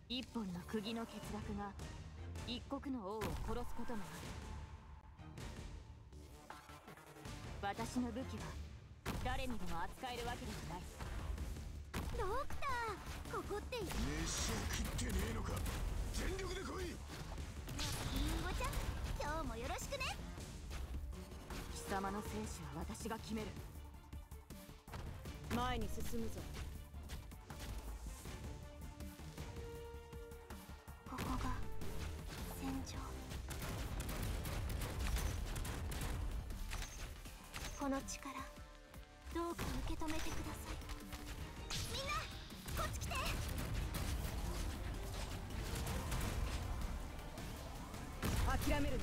一本の釘の欠落が一国の王を殺すこともある。私の武器は誰にでも扱えるわけではない。 ドクター、ここって飯を食ってねえのか。全力で来い。 リンゴちゃん、今日もよろしくね。 貴様の生死は私が決める。 前に進むぞ。 ここが戦場。この力、どうか受け止めてください。みんなこっち来て。 諦めるな。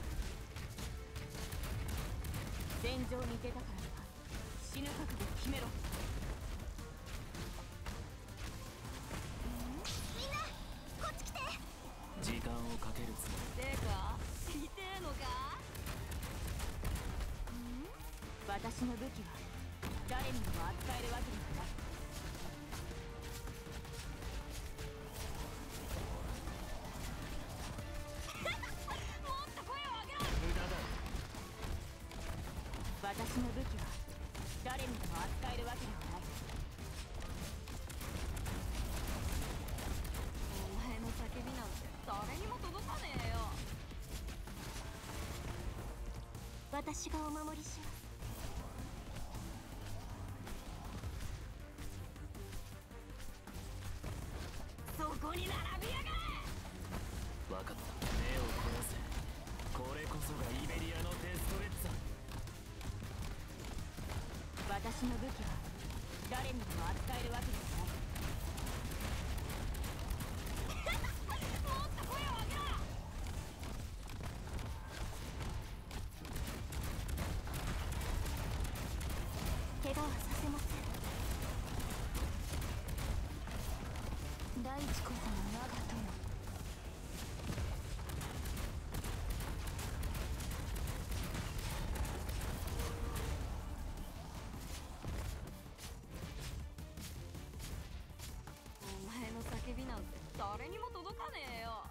戦場に出たからには死ぬ覚悟を決めろ。 みんなこっち来て。 時間をかけるつもり。 てか痛えのか。 私の武器は誰にでも扱えるわけではない。 もっと声を上げろ。 無駄だ。 私の武器は誰にでも扱えるわけではない。 お前の叫びなんて誰にも届かねえよ。 私がお守りします。 そこに並びやがれ。 分かった。目を凝らせ。これこそがイベリアのデストレッツァ。 私の武器は誰にでも扱えるわけではない。 もっと声を上げろ。 怪我はさせません。大地こその我が友。 お前の叫びなんて誰にも届かねえよ。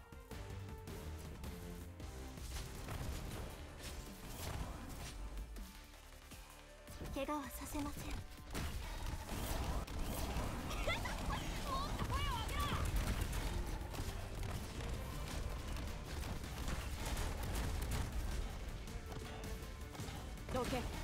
怪我はさせません。 もっと声を上げろ。 どけ。